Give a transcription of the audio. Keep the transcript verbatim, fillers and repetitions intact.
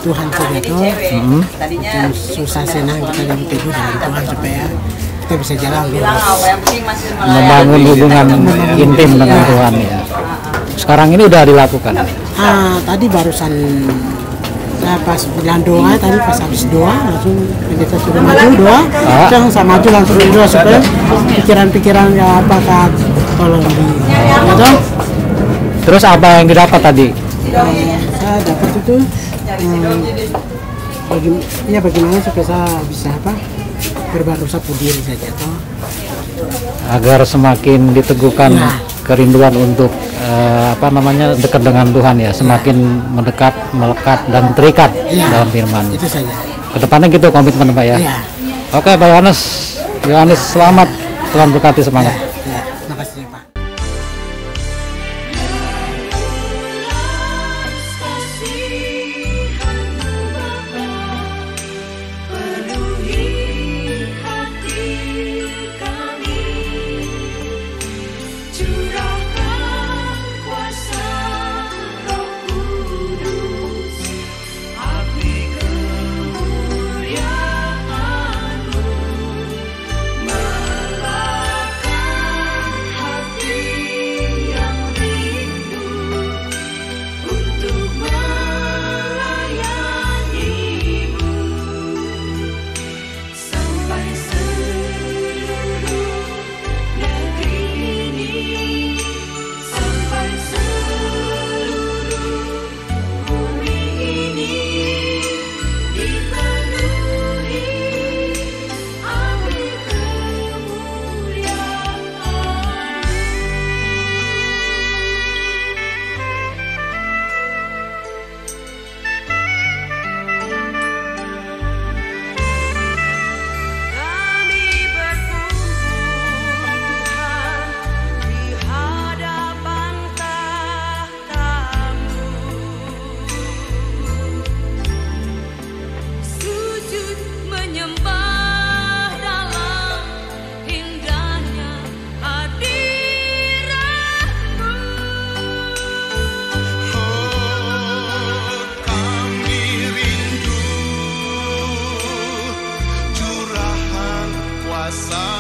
Tuhan saja tuh. Hmm. Yang susah senang kita yang tidur dengan Tuhan supaya kita bisa jalan lurus. Membangun hubungan intim dengan Tuhan ya. Sekarang ini udah dilakukan. Ah, tadi barusan saya pas bilang doa tadi pas habis doa langsung kita sudah maju doa, ah. Jangan saya maju langsung doa supaya pikiran-pikiran ya apakah tolong di. Ya, terus apa yang didapat tadi? Uh, saya dapat itu um, bagi, ya bagaimana supaya saya bisa apa berbaru sapu diri saja toh. Agar semakin diteguhkan ya. Kerinduan untuk uh, apa namanya dekat dengan Tuhan ya, semakin ya. Mendekat, melekat dan terikat ya. Dalam firman. Itu saja. Kedepannya gitu komitmen Pak ya. Ya. Oke Pak Yohanes, Yohanes selamat, Tuhan berkati semangat. Ya. Ya. Terima kasih Pak. Kuasa